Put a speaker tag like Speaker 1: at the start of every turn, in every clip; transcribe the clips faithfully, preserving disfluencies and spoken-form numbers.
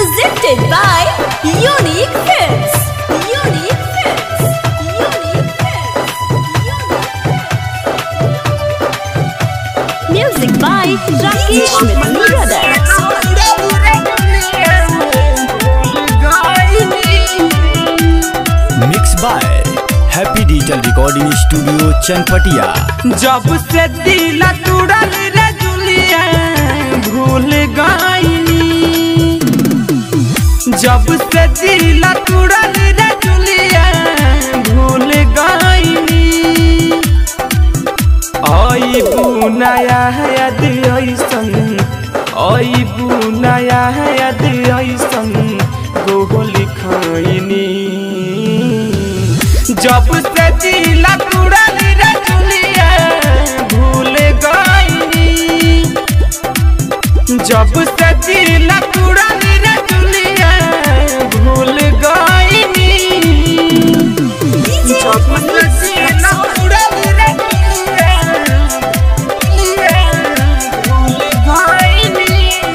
Speaker 1: presented by Unique Films. Unique Films. Unique Films. Unique. Music by Rakesh Mithun Brothers.
Speaker 2: Mixed by Happy Digital Recording Studio Chanpatia.
Speaker 3: जब से दिल तुड़ल रे जुलिया भूल गईनी, जब से दिल तुड़ल रे जुलिया भूल गईनी। आई बुनाया याद ऐसन, आई बुनाया याद ऐसन गोल खैनी। जब से दिल तुड़ल रे जुलिया भूल गईनी, जब से दिल तुड़ल रे जुलिया भूल गईनी। जब से दिल तुड़ल रे जुलिया भूल गईनी।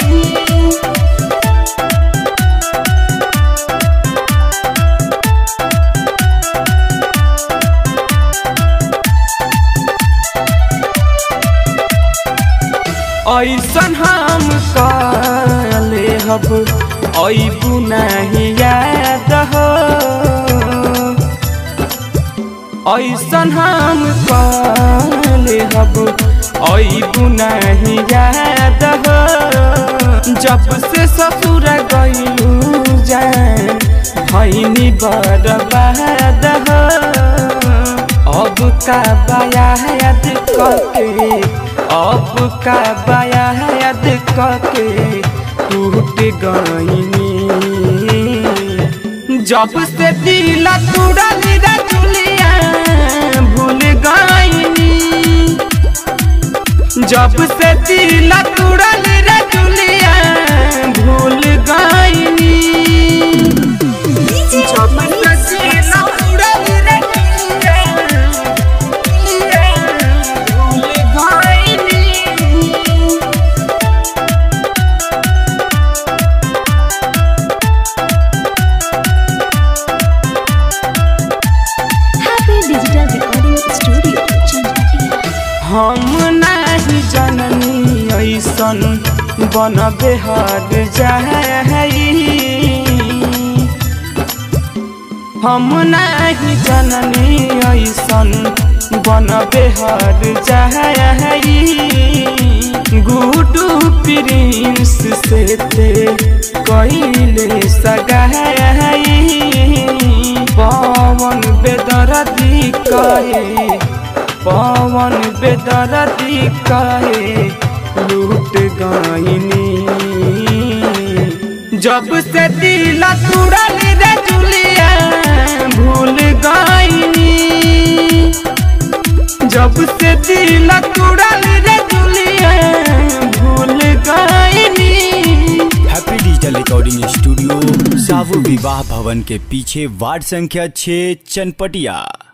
Speaker 3: ऐसन हम काले हब ऐबू नहीं याद हो, ऐसन हम काले हब ऐबू नहीं याद हो। जब से ससुर गईलू जान भैनी बर्बाद हो। अब का बाया याद करके, अब का बाया याद करके टूट गईनी। जब से दिल तुड़ल रे जुलिया भूल गईनी, जब से दिल तुड़ल रे जुलिया भूल गईनी। जब से दिल तुड़ल रे हम नहीं जननी ऐसन बन बेहद जाई। हम नहीं जननी ऐसन बन बेहद जाई। गुडू प्रिंस से ते कइले सगाई। पवन बेदर्दी कहे, पवन बेदर्दी कहे लूट गईनी। जब से दिल तुड़ल रे जुलिया भूल गईनी, जब से दिल तुड़ल रे जुलिया भूल गईनी।
Speaker 2: हैप्पी डिजिटल रिकॉर्डिंग स्टूडियो सावु विवाह भवन के पीछे वार्ड संख्या छह चनपटिया।